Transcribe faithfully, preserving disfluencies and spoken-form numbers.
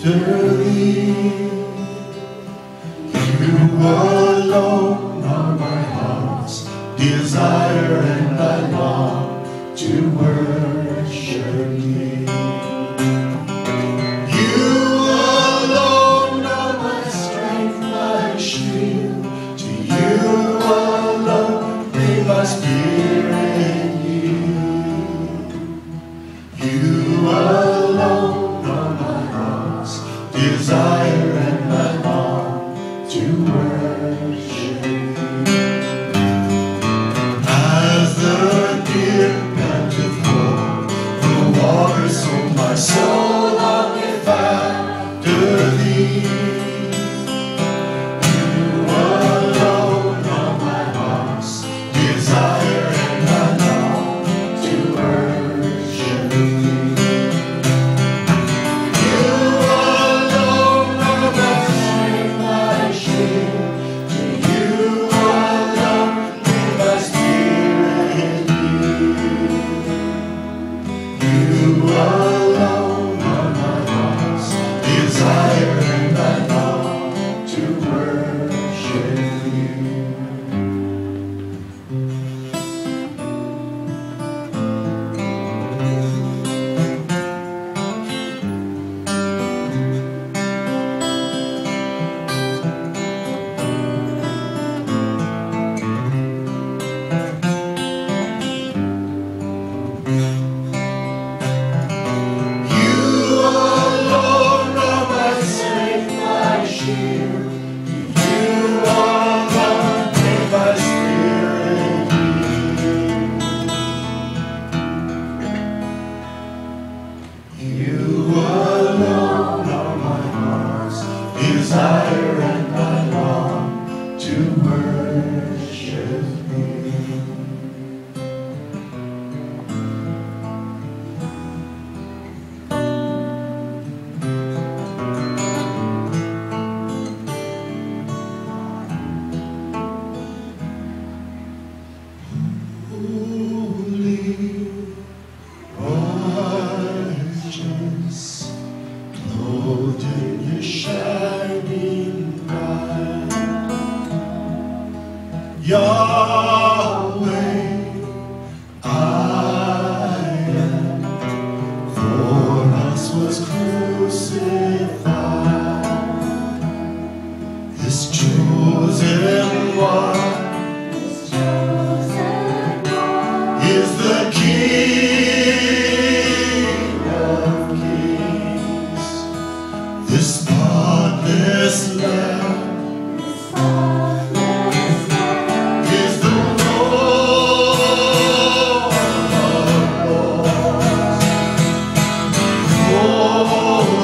after thee. You alone are my heart's desire, and I long to worship thee. You alone are my strength, my shield. To you alone may my spirit yield. You alone are my heart's desire, and I long to worship thee. As the deer panteth for the water, so my soul longeth after thee. You alone are my heart's desire, and I long to worship thee. You alone are my strength, my shield. To you alone may my spirit yield. You alone are my heart's desire, and I long to worship you. You alone are my strength, my shield. You alone may my spirit yield. You alone are my heart's desire, and I long to worship thee. Holy, righteous, clothed in your shining light, Yahweh, I am, for us was crucified. This chosen one is the King of Kings. This spotless Lamb is the Lord of Lords. Holy,